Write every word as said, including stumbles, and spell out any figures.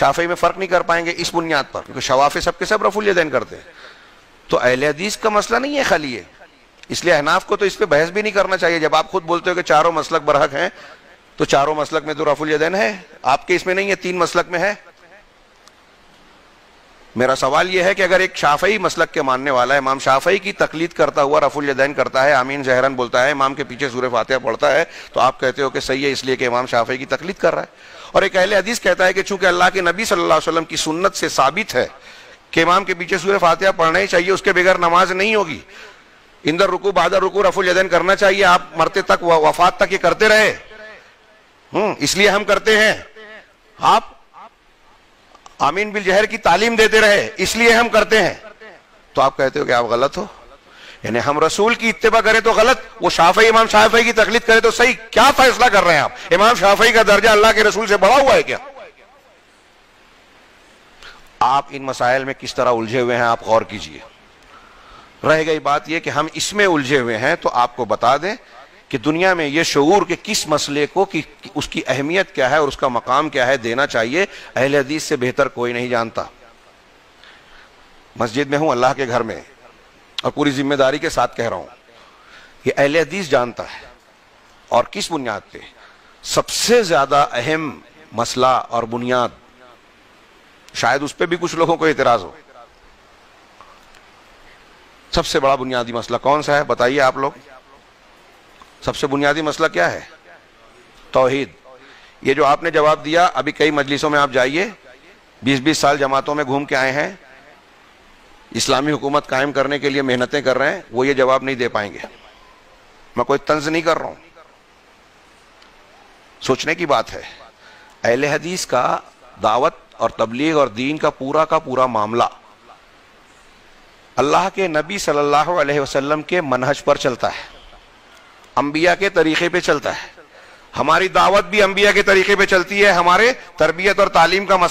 شافعی میں فرق نہیں کر پائیں گے اس بنیاد پر، کیونکہ شوافی سب کے سب رفع الیدین کرتے ہیں. تو اہل حدیث کا مسئلہ نہیں ہے خالی ہے، اس لیے احناف کو تو اس پہ بحث بھی نہیں کرنا چاہیے. جب آپ خود بولتے ہو کہ چاروں مسلک برحق ہیں تو چاروں مسلک میں تو رفع الیدین ہے، آپ کے اس میں نہیں ہے، تین مسلک میں ہے. میرا سوال یہ ہے کہ اگر ایک شافعی مسلک کے ماننے والا ہے، امام شافعی کی تقلید کرتا ہوا رفع الیدین کرتا ہے، آمین ظاہراً بولتا ہے، امام کے پیچھے سورہ فاتحہ پڑھتا ہے، تو آپ کہتے ہو کہ صحیح ہے اس لیے کہ امام شافعی کی تقلید کر رہا ہے. اور ایک اہل حدیث کہتا ہے کہ چونکہ اللہ کے نبی صلی اللہ علیہ وسلم کی سنت سے ثابت ہے کہ امام کے پیچھے سورہ فاتحہ پڑھنا ہی چاہیے، اس کے بغیر نماز نہیں ہوگی، اندر رکوع بعد رکوع رفع الیدین کرنا چاہیے، آپ مرتے تک وفات تک یہ کرتے رہے، ہوں اس لیے ہم کرتے ہیں. آپ آمین بالجہر کی تعلیم دیتے رہے، اس لیے ہم کرتے ہیں. تو آپ کہتے ہو کہ آپ غلط ہو، یعنی ہم رسول کی اتباع کریں تو غلط، وہ شافعی امام شافعی کی تقلید کرے تو صحیح. کیا فیصلہ کر رہے ہیں آپ؟ امام شافعی کا درجہ اللہ کے رسول سے بڑا ہوا ہے کیا؟ آپ ان مسائل میں کس طرح الجھے ہوئے ہیں آپ غور کیجئے. رہ گئی بات یہ کہ ہم اس میں الجھے ہوئے ہیں تو آپ کو بتا دیں کہ دنیا میں یہ شعور کہ کس مسئلے کو کی اس کی اہمیت کیا ہے اور اس کا مقام کیا ہے دینا چاہیے، اہل حدیث سے بہتر کوئی نہیں جانتا. مسجد میں ہوں اللہ کے گھر میں اور پوری ذمہ داری کے ساتھ کہہ رہا ہوں، یہ اہل حدیث جانتا ہے. اور کس بنیاد پہ؟ سب سے زیادہ اہم مسئلہ اور بنیاد، شاید اس پہ بھی کچھ لوگوں کو اعتراض ہو، سب سے بڑا بنیادی مسئلہ کون سا ہے بتائیے آپ لوگ؟ سب سے بنیادی مسئلہ کیا ہے؟ توحید. یہ جو آپ نے جواب دیا، ابھی کئی مجلسوں میں آپ جائیے، بیس بیس سال جماعتوں میں گھوم کے آئے ہیں، اسلامی حکومت قائم کرنے کے لیے محنتیں کر رہے ہیں، وہ یہ جواب نہیں دے پائیں گے. میں کوئی طنز نہیں کر رہا ہوں، سوچنے کی بات ہے. اہل حدیث کا دعوت اور تبلیغ اور دین کا پورا کا پورا معاملہ اللہ کے نبی صلی اللہ علیہ وسلم کے منہج پر چلتا ہے، انبیاء کے طریقے پہ چلتا ہے. ہماری دعوت بھی انبیاء کے طریقے پہ چلتی ہے، ہمارے تربیت اور تعلیم کا